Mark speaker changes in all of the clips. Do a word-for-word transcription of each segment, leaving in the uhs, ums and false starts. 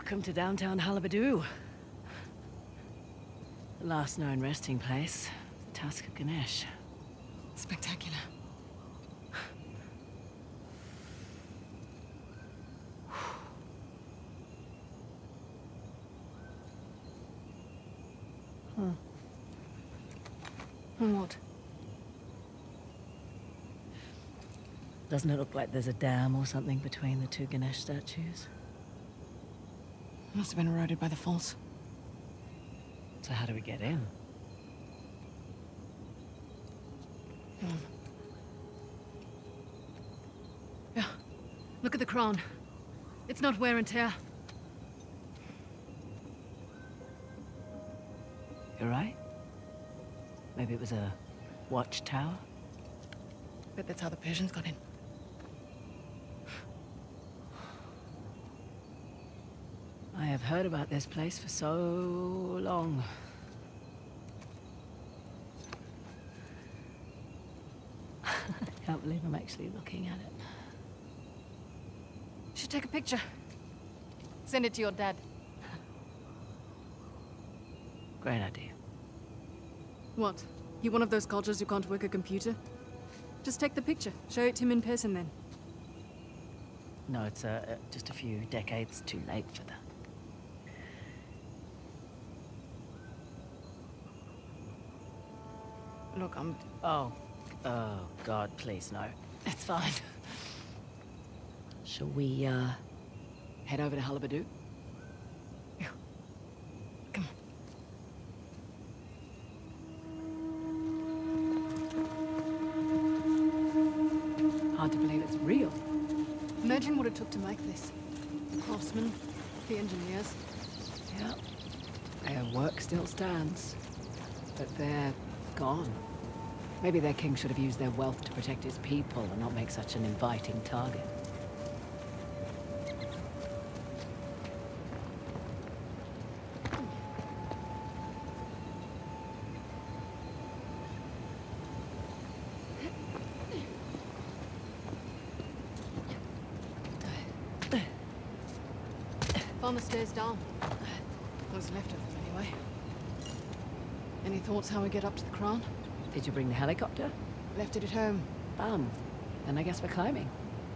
Speaker 1: Welcome to downtown Halebidu. The last known resting place, the Tusk of Ganesh.
Speaker 2: Spectacular.
Speaker 1: Hmm.
Speaker 2: What?
Speaker 1: Doesn't it look like there's a dam or something between the two Ganesh statues?
Speaker 2: Must have been eroded by the falls.
Speaker 1: So how do we get in?
Speaker 2: Come on. Yeah. Look at the crown. It's not wear and tear.
Speaker 1: You're right. Maybe it was a watchtower?
Speaker 2: Bet that's how the Persians got in.
Speaker 1: I have heard about this place for so long. I can't believe I'm actually looking at it.
Speaker 2: Should take a picture. Send it to your dad.
Speaker 1: Great idea.
Speaker 2: What? You one of those cultures who can't work a computer? Just take the picture. Show it to him in person then.
Speaker 1: No, it's uh, uh, just a few decades too late for that.
Speaker 2: Look, I'm...
Speaker 1: Oh. Oh, God, please, no. It's fine. Shall we, uh, head over to Halebidu?
Speaker 2: Yeah. Come
Speaker 1: on. Hard to believe it's real.
Speaker 2: Imagine what it took to make this. The craftsmen, the engineers.
Speaker 1: Yeah. Their work still stands. But they're gone. Maybe their king should have used their wealth to protect his people and not make such an inviting target.
Speaker 2: Found the stairs down. What's left of them, anyway. Any thoughts how we get up to the crown?
Speaker 1: Did you bring the helicopter?
Speaker 2: Left it at home.
Speaker 1: Bum. Then I guess we're climbing.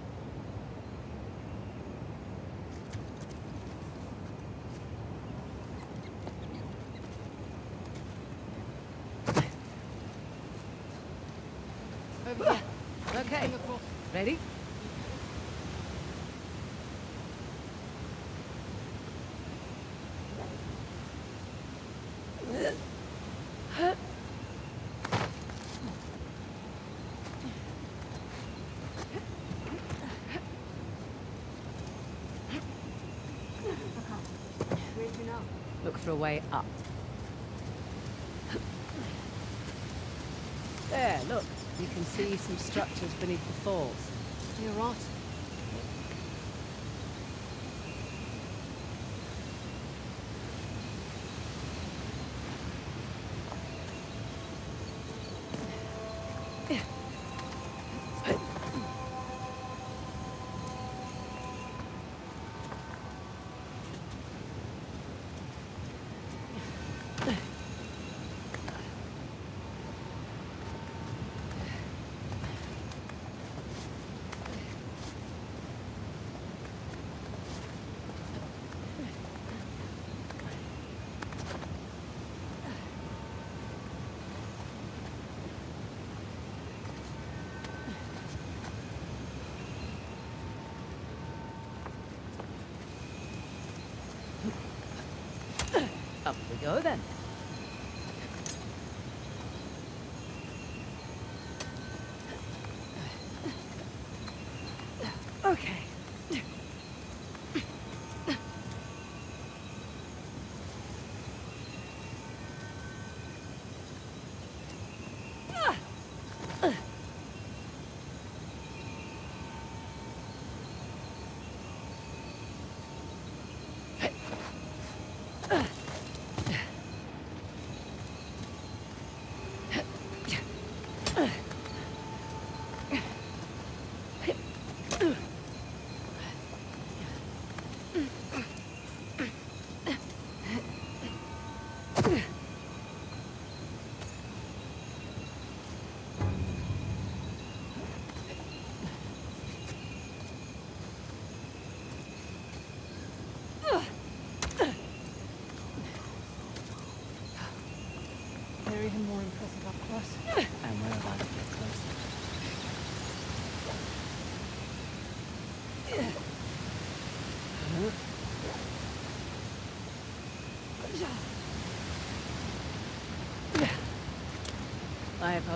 Speaker 2: Over here.
Speaker 1: Okay. Ready? Look for a way up. There, look. You can see some structures beneath the falls.
Speaker 2: You're right. Up we go then. Okay.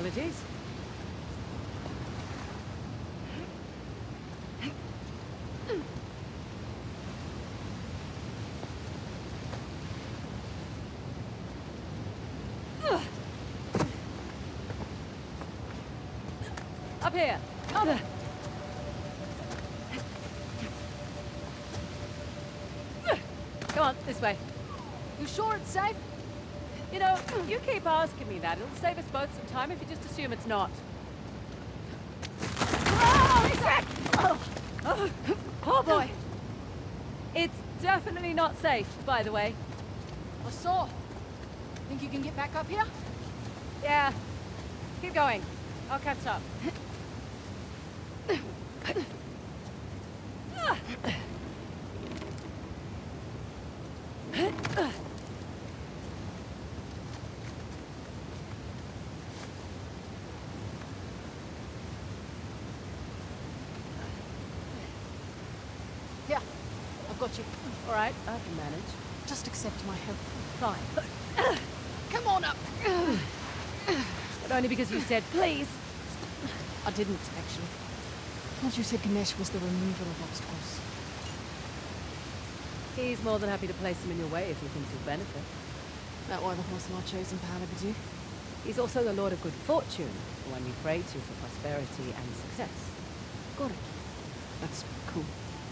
Speaker 1: Apologies. Up here. Up. Come on, this way.
Speaker 2: You sure it's safe?
Speaker 1: You know, you keep asking me that. It'll save us both some time if you just assume it's not. Oh, oh, oh boy. It's definitely not safe, by the way.
Speaker 2: I saw. Think you can get back up here?
Speaker 1: Yeah. Keep going. I'll catch up.
Speaker 2: Yeah, I've got you.
Speaker 1: All right, I can manage.
Speaker 2: Just accept my help.
Speaker 1: Fine.
Speaker 2: Come on up.
Speaker 1: But only because you said please.
Speaker 2: I didn't, actually. What you said Ganesh was the removal of obstacles.
Speaker 1: He's more than happy to place them in your way if he thinks you'll benefit.
Speaker 2: That why the horse I chose in Paladabadu?
Speaker 1: He's also the Lord of Good Fortune, the one you pray to for prosperity and success.
Speaker 2: Got it. That's cool.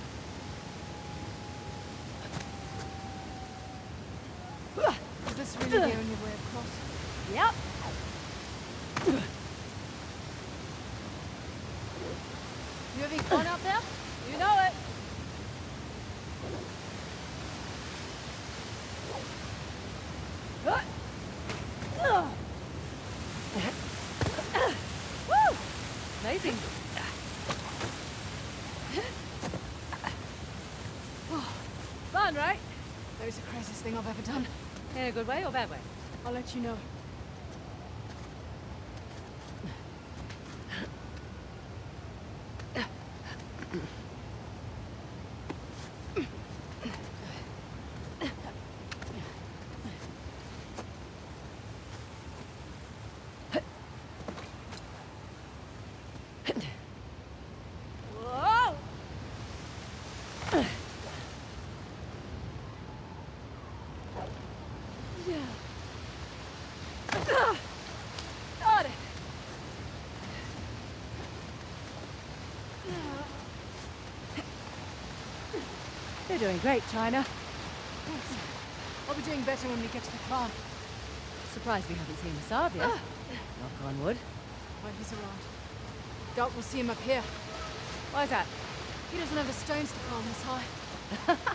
Speaker 2: Is this really the only way across?
Speaker 1: Yep.
Speaker 2: You having fun out there?
Speaker 1: You know it. Woo! Amazing. Fun, right?
Speaker 2: That was the craziest thing I've ever done.
Speaker 1: In a good way or bad way?
Speaker 2: I'll let you know.
Speaker 1: Whoa! Got it. You're doing great, China.
Speaker 2: Thanks. I'll be doing better when we get to the clan.
Speaker 1: Surprised we haven't seen Sav yet. Knock on wood.
Speaker 2: Wait, he's around. Doubt we'll see him up here.
Speaker 1: Why's that?
Speaker 2: He doesn't have the stones to climb this high.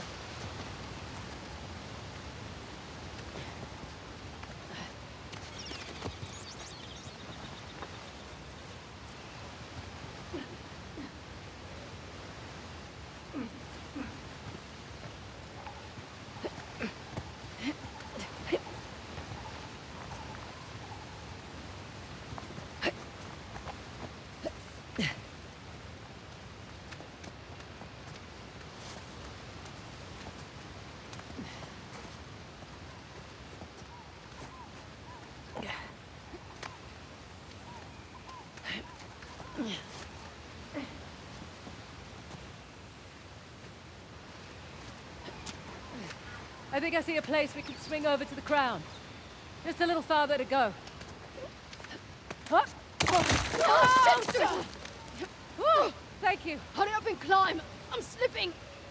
Speaker 1: I think I see a place we can swing over to the crown. Just a little farther to go. Huh?
Speaker 2: Oh, shit!
Speaker 1: Woo! Thank you.
Speaker 2: Hurry up and climb! I'm slipping!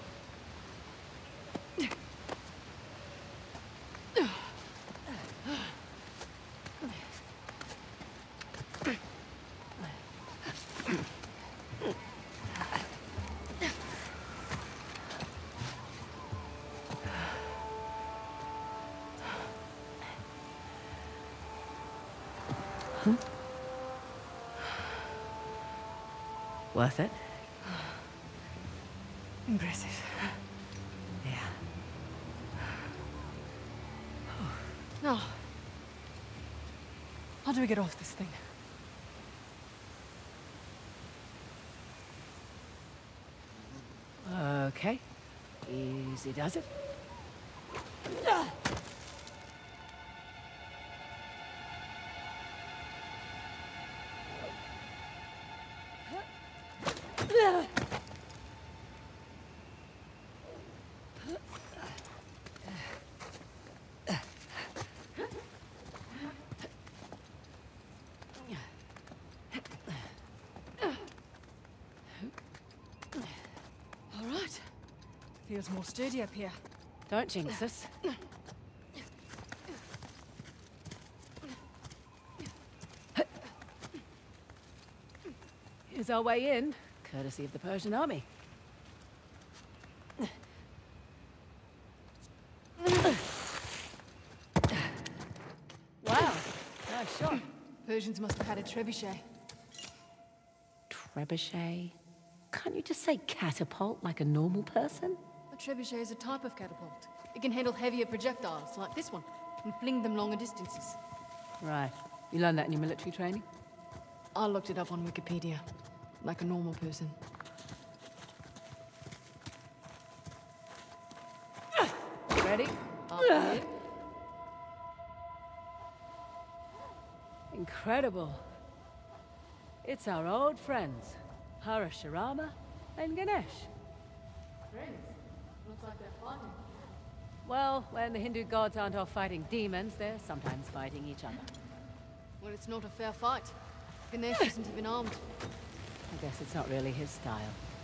Speaker 1: Worth it?
Speaker 2: Impressive.
Speaker 1: Yeah.
Speaker 2: Now, how do we get off this thing?
Speaker 1: Okay. Easy does it.
Speaker 2: All right. Feels more sturdy up here.
Speaker 1: Don't jinx us. Here's our way in, courtesy of the Persian army. Wow, nice shot.
Speaker 2: Persians must have had a trebuchet.
Speaker 1: Trebuchet? Can't you just say catapult like a normal person?
Speaker 2: A trebuchet is a type of catapult. It can handle heavier projectiles, like this one, and fling them longer distances.
Speaker 1: Right. You learned that in your military training?
Speaker 2: I looked it up on Wikipedia, like a normal person.
Speaker 1: Ready?
Speaker 2: Up here.
Speaker 1: Incredible. It's our old friends, Parashurama and Ganesh.
Speaker 2: Friends? Looks like they're fighting.
Speaker 1: Well, when the Hindu gods aren't off fighting demons, they're sometimes fighting each other.
Speaker 2: Well, it's not a fair fight. Ganesh isn't even armed.
Speaker 1: I guess it's not really his style.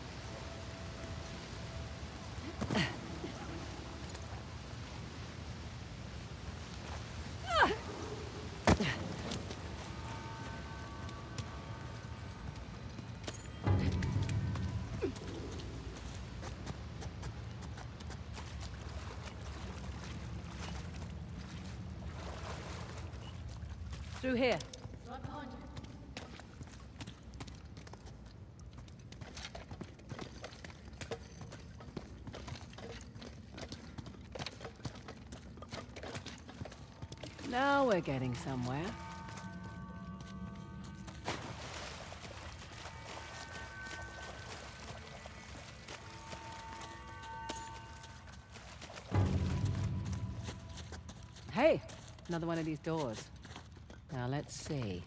Speaker 1: Through here.
Speaker 2: Right behind you.
Speaker 1: Now we're getting somewhere. Hey, another one of these doors. Now let's see.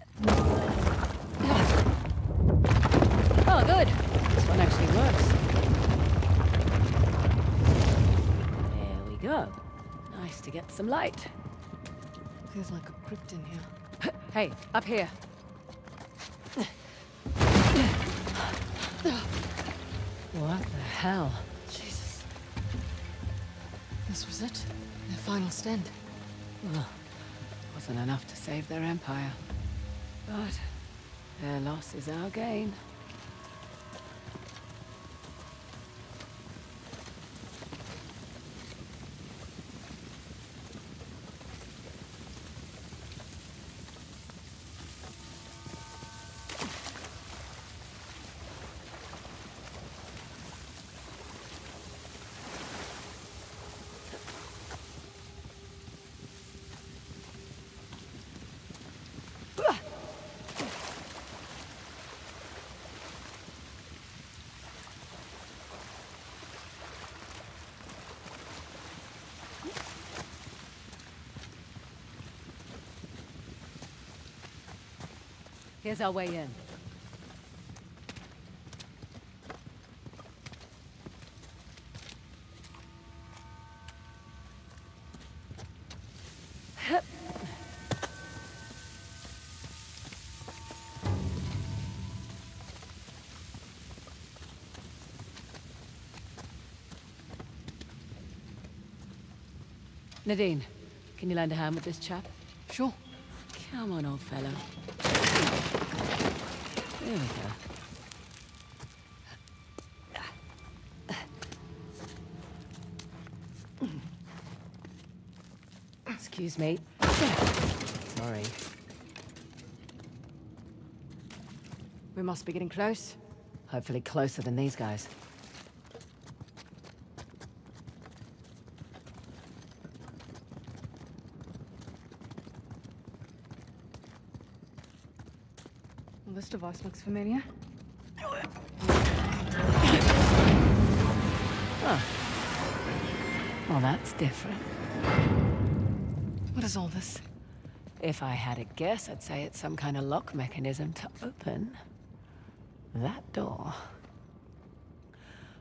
Speaker 1: Oh, good. This one actually works. There we go. Nice to get some light.
Speaker 2: Feels like a crypt in here.
Speaker 1: Hey, up here. What the hell?
Speaker 2: Jesus. This was it. Their final stand.
Speaker 1: Well, wasn't enough to save their empire. But their loss is our gain. Here's our way in. Nadine, can you lend a hand with this chap?
Speaker 2: Sure.
Speaker 1: Come on, old fellow. There we go. Excuse me. Sorry.
Speaker 2: We must be getting close.
Speaker 1: Hopefully closer than these guys.
Speaker 2: Well, this device looks familiar.
Speaker 1: Oh. Well, that's different.
Speaker 2: What is all this?
Speaker 1: If I had a guess, I'd say it's some kind of lock mechanism to open that door.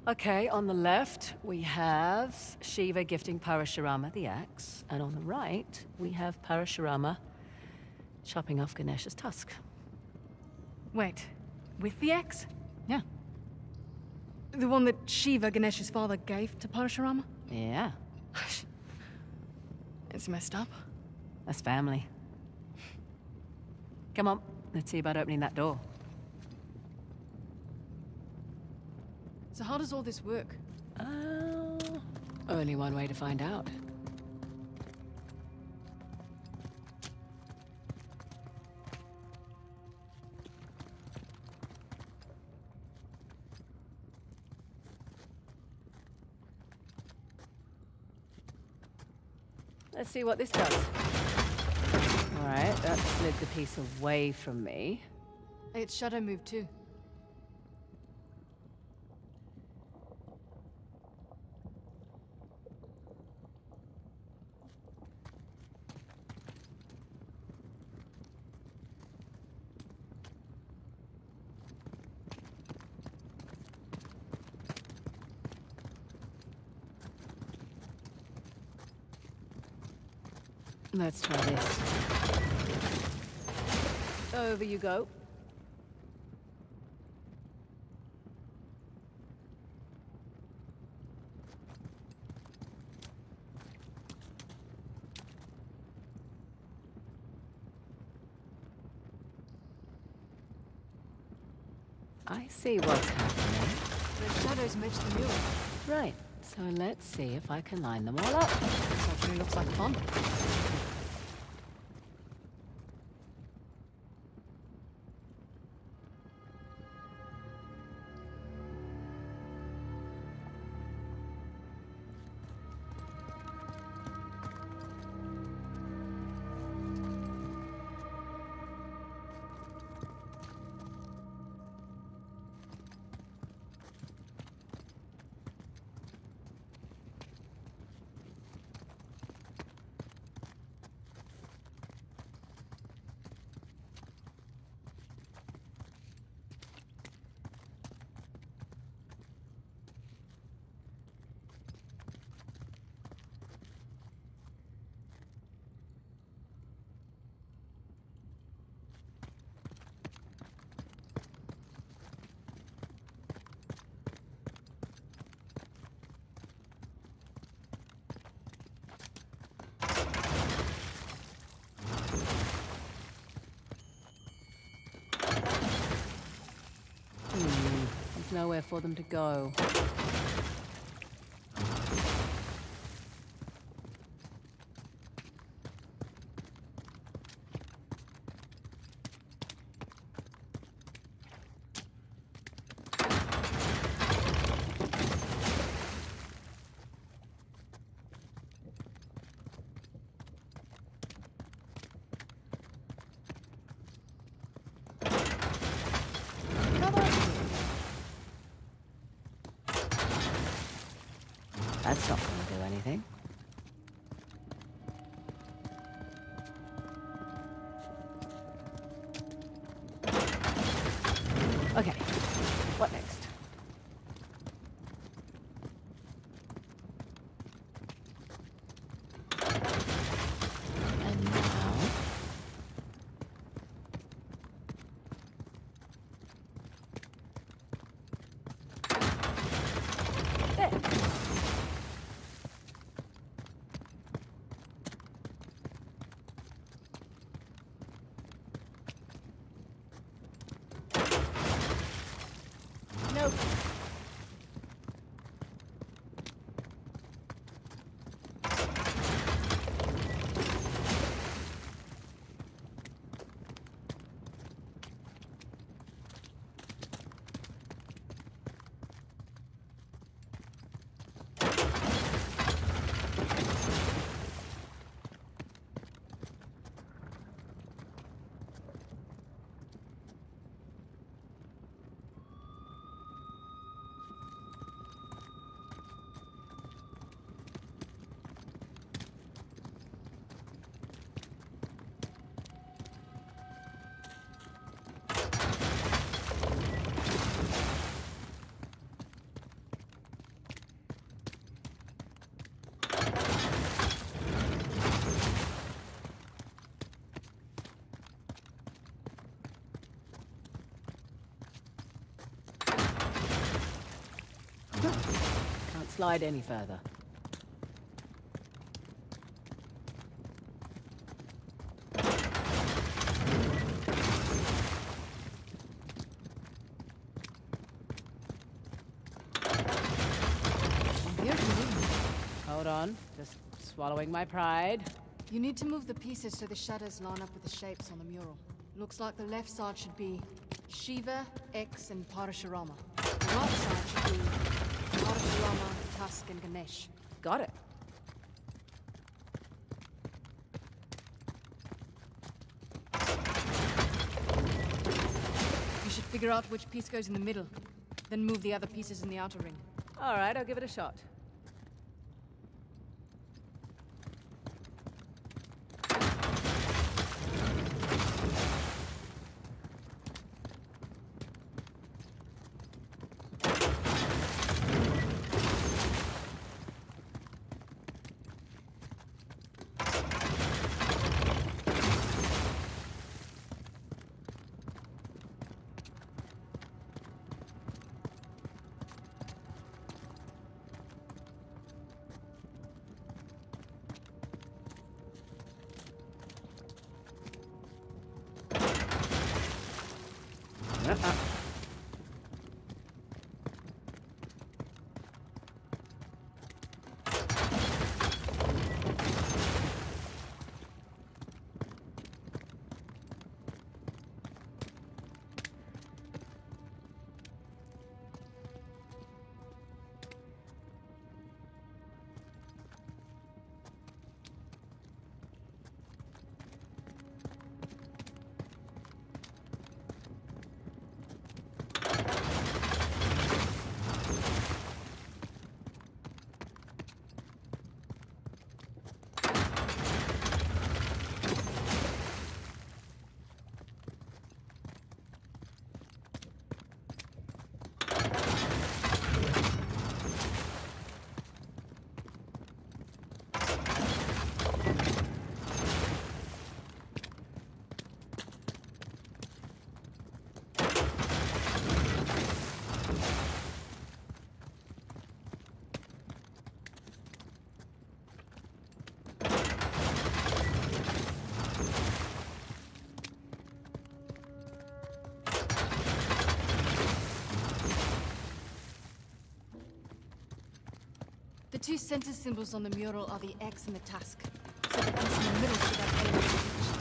Speaker 1: Okay, on the left, we have Shiva gifting Parashurama the axe. And on the right, we have Parashurama chopping off Ganesh's tusk.
Speaker 2: Wait, with the axe?
Speaker 1: Yeah.
Speaker 2: The one that Shiva, Ganesh's father, gave to Parashurama?
Speaker 1: Yeah.
Speaker 2: It's messed up.
Speaker 1: That's family. Come on, let's see about opening that door.
Speaker 2: So how does all this work?
Speaker 1: Uh, only one way to find out. Let's see what this does. All right, that slid the piece away from me.
Speaker 2: Its shadow moved too.
Speaker 1: Let's try this. Over you go. I see what's happening.
Speaker 2: The shadows match the mural.
Speaker 1: Right, so let's see if I can line them all up.
Speaker 2: This actually looks like fun.
Speaker 1: There's nowhere for them to go. That's not going to do anything. Okay, what next? And now... There. slide any further. Hold on, just swallowing my pride.
Speaker 2: You need to move the pieces so the shadows line up with the shapes on the mural. Looks like the left side should be Shiva, X, and Parashurama. The right side should be Parashurama, Tusk, and Ganesh.
Speaker 1: Got it.
Speaker 2: You should figure out which piece goes in the middle, then move the other pieces in the outer ring.
Speaker 1: All right, I'll give it a shot. Uh-uh.
Speaker 2: The two center symbols on the mural are the X and the Tusk, so the piece in the middle should have elements of each.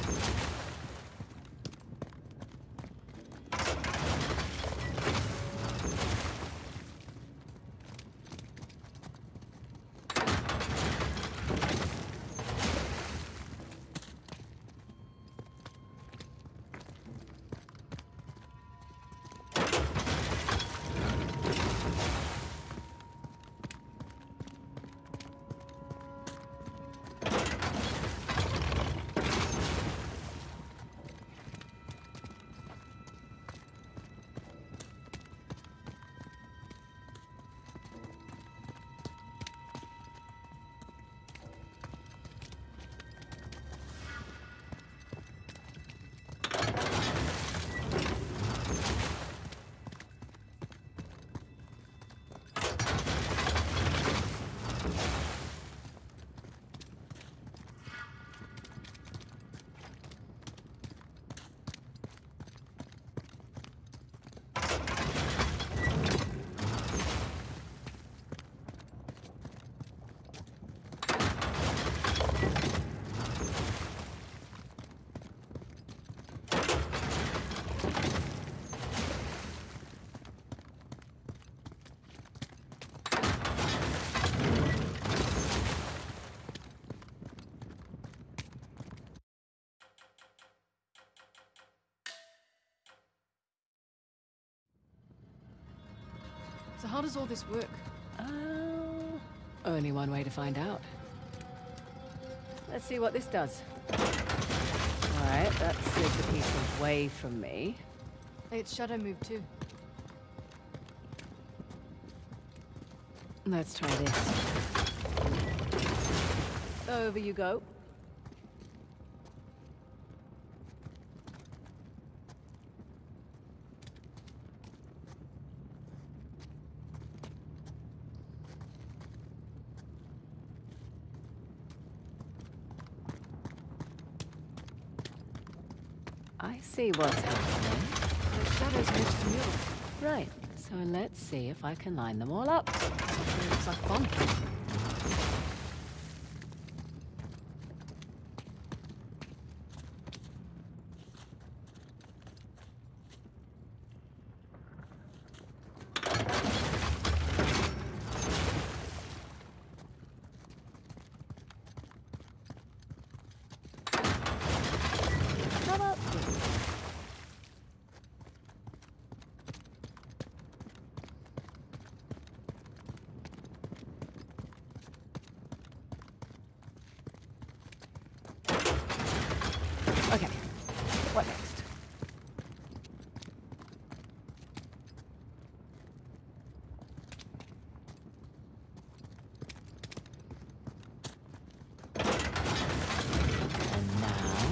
Speaker 2: So how does all this work?
Speaker 1: Uh, only one way to find out. Let's see what this does. Alright, that slid the piece away from me.
Speaker 2: Hey, it's shadow move too.
Speaker 1: Let's try this. Over you go. see what's happening.
Speaker 2: The shadows match the mural.
Speaker 1: Right, so let's see if I can line them all up.
Speaker 2: Something looks like fun.
Speaker 1: How about this? Okay, what next? And now...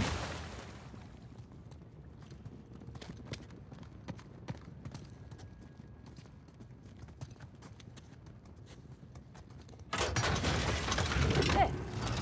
Speaker 1: There.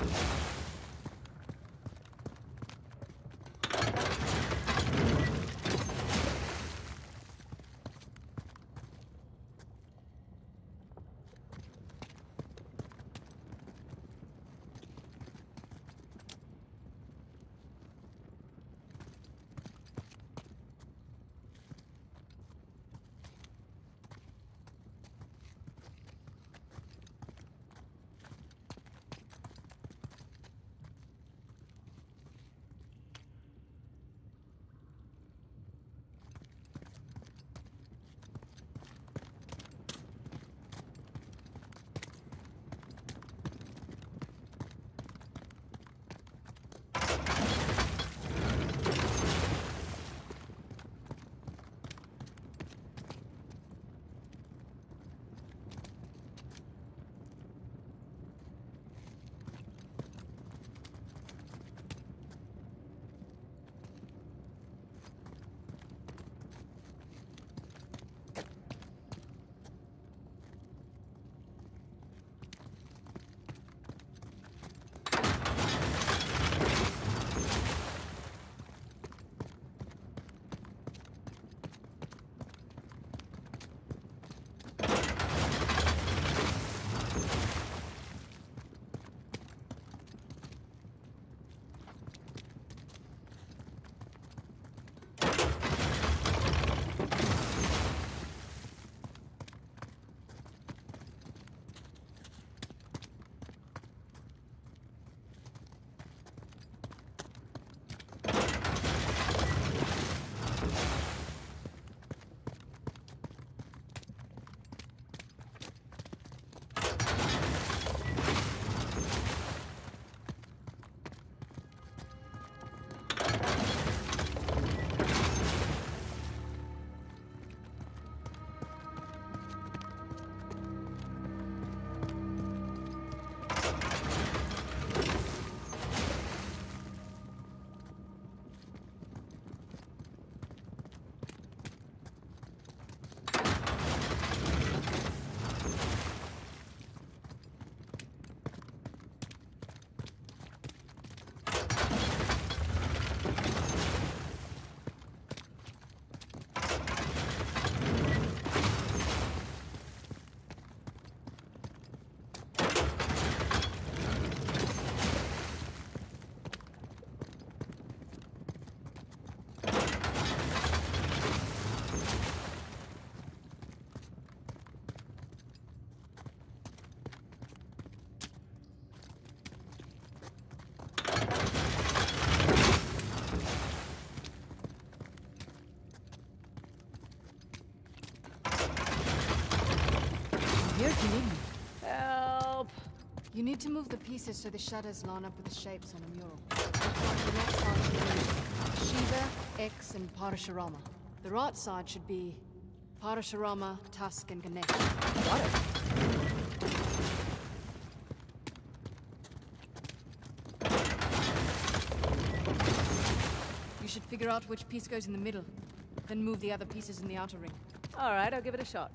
Speaker 2: Here, if you need me.
Speaker 1: Help!
Speaker 2: You need to move the pieces so the shadows line up with the shapes on the mural. Looks like the left side should be Shiva, X, and Parashurama. The right side should be Parashurama, Tusk, and Ganesh.
Speaker 1: Got it.
Speaker 2: You should figure out which piece goes in the middle, then move the other pieces in the outer ring.
Speaker 1: All right, I'll give it a shot.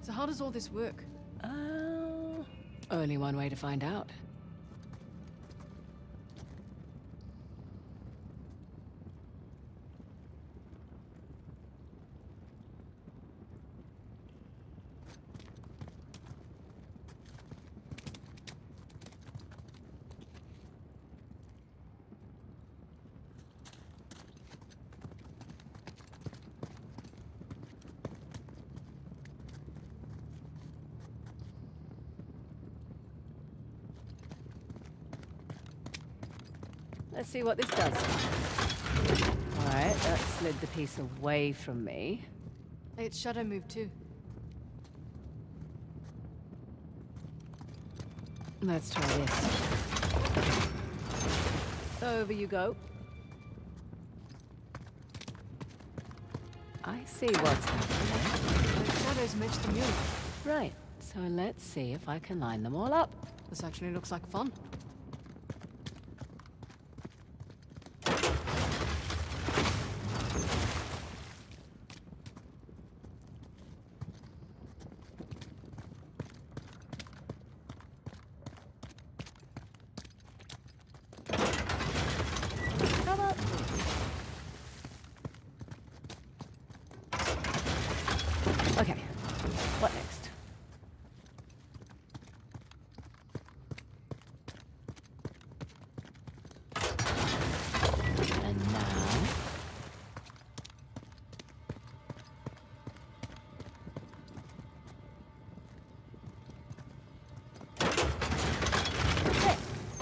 Speaker 2: So how does all this work?
Speaker 1: Uh, only one way to find out. Let's see what this does. Alright, that slid the piece away from me.
Speaker 2: Its shadow moved too.
Speaker 1: Let's try this. Over you go. I see what's happening.
Speaker 2: The shadows match the mural.
Speaker 1: Right, so let's see if I can line them all up.
Speaker 2: This actually looks like fun.
Speaker 1: Okay, what next? And now... Okay.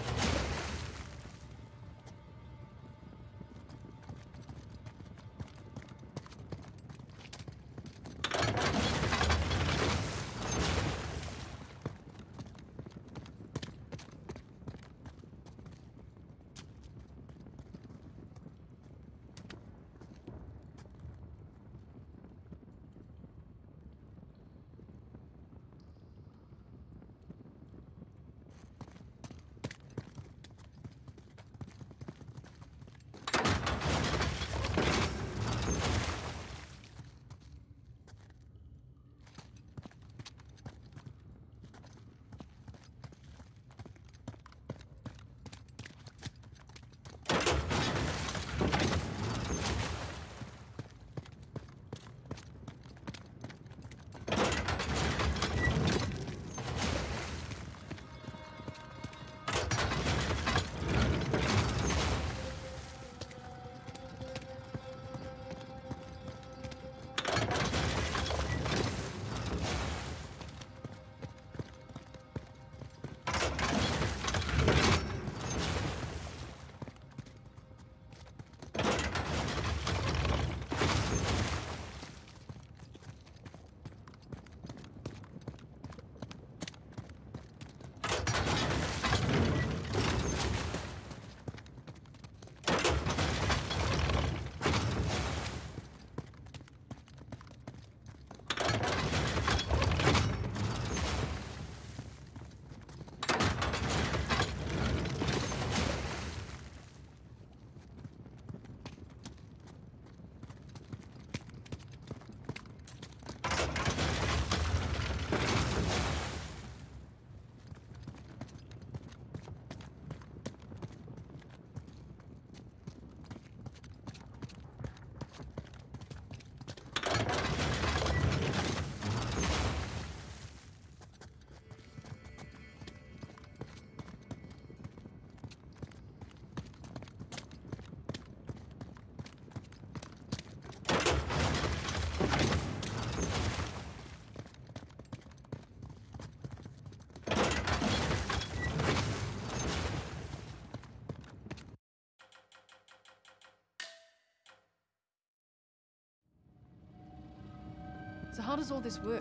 Speaker 2: So how does all this work?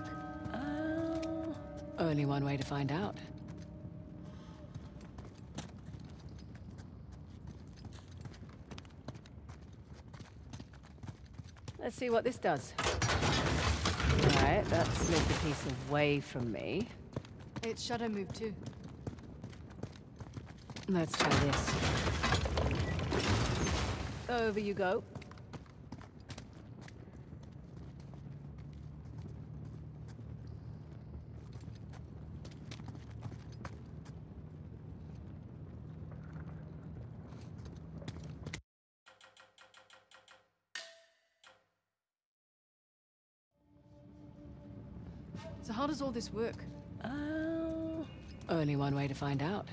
Speaker 1: Uh, only one way to find out. Let's see what this does. Alright, that slid the piece away from me.
Speaker 2: Its shadow moved too.
Speaker 1: Let's try this. Over you go.
Speaker 2: So how does all this work?
Speaker 1: Uh, only one way to find out.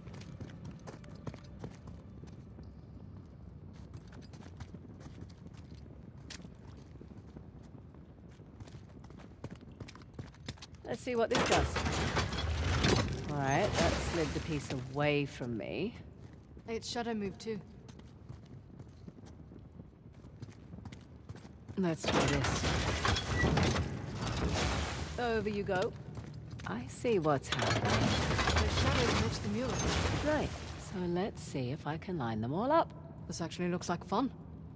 Speaker 1: Let's see what this does. Alright, that slid the piece away from me.
Speaker 2: Hey, its shadow moved too.
Speaker 1: Let's try this. Over you go. I see what's happening.
Speaker 2: The shadows match the mural.
Speaker 1: Right, so let's see if I can line them all up.
Speaker 2: This actually looks like fun.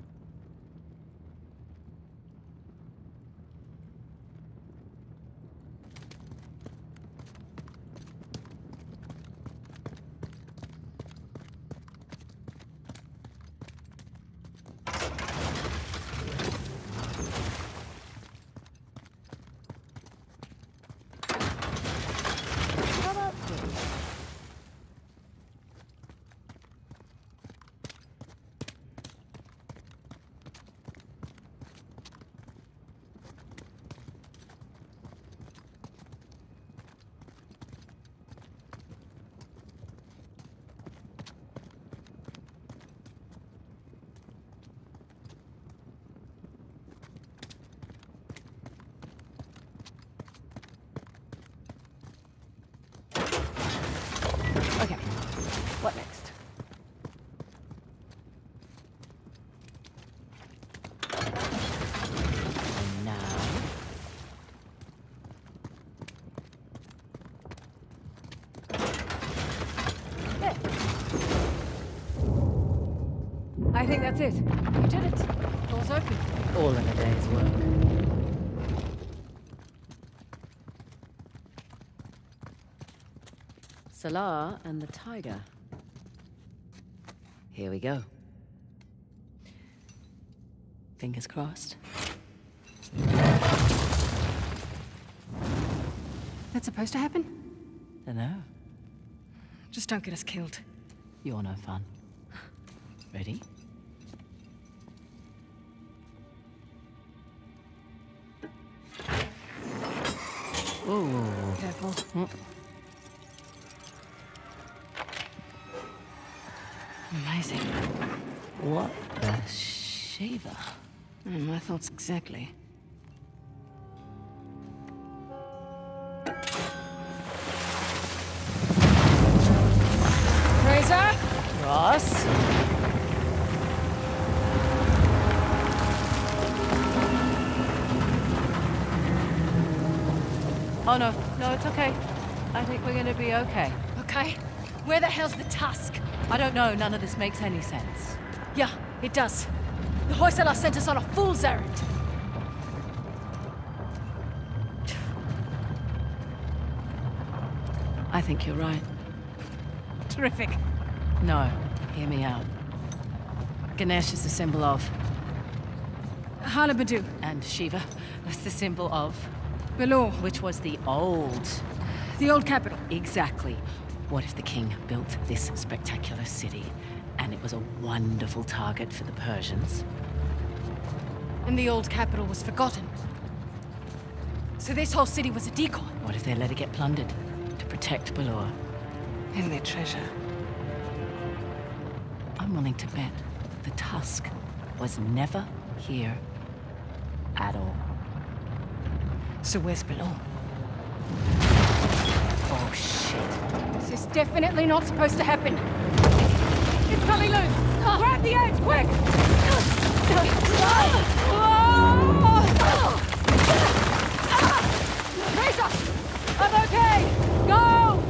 Speaker 1: How about this? Okay, what next? And now... There. I think that's it.
Speaker 2: You did it. Door's open.
Speaker 1: All in a day's work. Salah and the tiger. Here we go. Fingers crossed.
Speaker 2: That's supposed to happen?
Speaker 1: Dunno.
Speaker 2: Just don't get us killed.
Speaker 1: You're no fun. Ready? Ooh.
Speaker 2: Careful.
Speaker 1: Mm.
Speaker 2: Amazing.
Speaker 1: What the Shiva?
Speaker 2: Mm, my thoughts exactly. Fraser?
Speaker 1: Ross? Oh no, no, it's okay. I think we're gonna be okay.
Speaker 2: Okay. Where the hell's the tusk?
Speaker 1: I don't know, none of this makes any sense.
Speaker 2: Yeah, it does. The Hoysala sent us on a fool's errand.
Speaker 1: I think you're right.
Speaker 2: Terrific.
Speaker 1: No, hear me out. Ganesh is the symbol of,
Speaker 2: Halabadu.
Speaker 1: and Shiva is the symbol of,
Speaker 2: Belor.
Speaker 1: which was the old.
Speaker 2: The old capital.
Speaker 1: Exactly. What if the king built this spectacular city, and it was a wonderful target for the Persians?
Speaker 2: And the old capital was forgotten. So this whole city was a decoy.
Speaker 1: What if they let it get plundered to protect Balor?
Speaker 2: And their treasure.
Speaker 1: I'm willing to bet the Tusk was never here at all.
Speaker 2: So where's Belor?
Speaker 1: Oh shit.
Speaker 2: This is definitely not supposed to happen. It's coming loose! Grab the edge, quick! Razor! I'm okay! Go!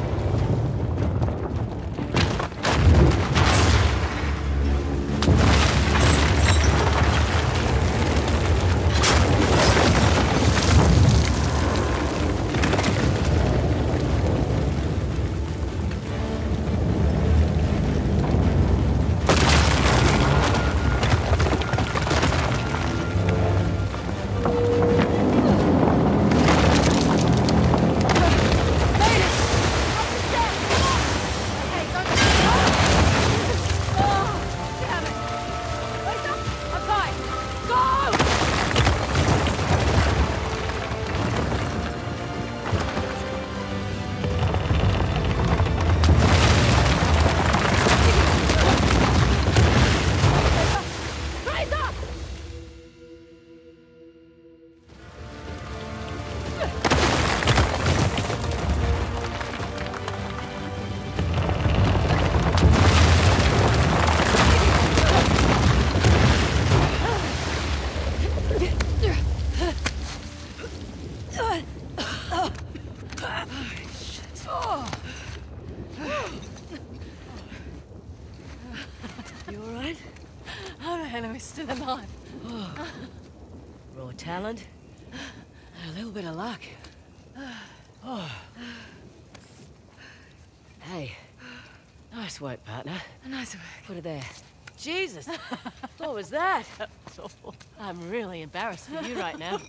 Speaker 2: Made still alive.
Speaker 3: Raw talent, and a little bit of luck. Oh. Hey, nice work, partner.
Speaker 2: Nice work.
Speaker 3: Put it there. Jesus, what was that? I'm really embarrassed for you right now.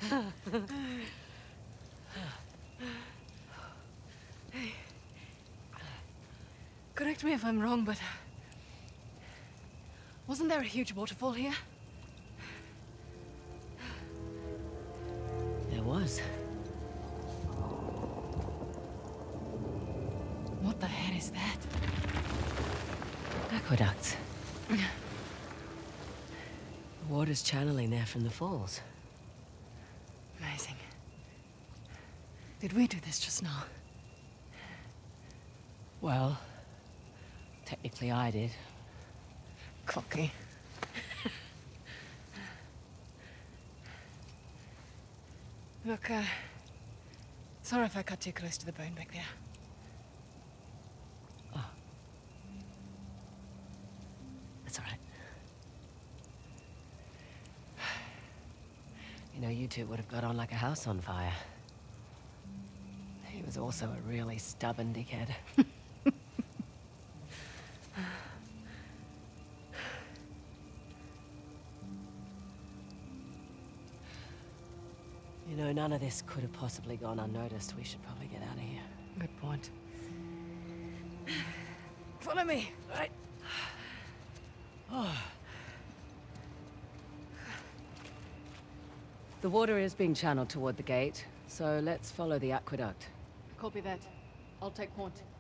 Speaker 2: Hey, correct me if I'm wrong, but wasn't there a huge waterfall here?
Speaker 3: There was.
Speaker 2: What the hell is that?
Speaker 3: Aqueducts. The water's channeling there from the falls.
Speaker 2: Amazing. Did we do this just now?
Speaker 3: Well, technically I did.
Speaker 2: Cocky. Look, uh... sorry if I cut too close to the bone back there.
Speaker 3: Oh. That's all right. You know, you two would have got on like a house on fire. He was also a really stubborn dickhead. You know, none of this could have possibly gone unnoticed. We should probably get out of here.
Speaker 2: Good point. Follow me.
Speaker 3: Right. Oh. The water is being channeled toward the gate, so let's follow the aqueduct.
Speaker 2: Copy that. I'll take point.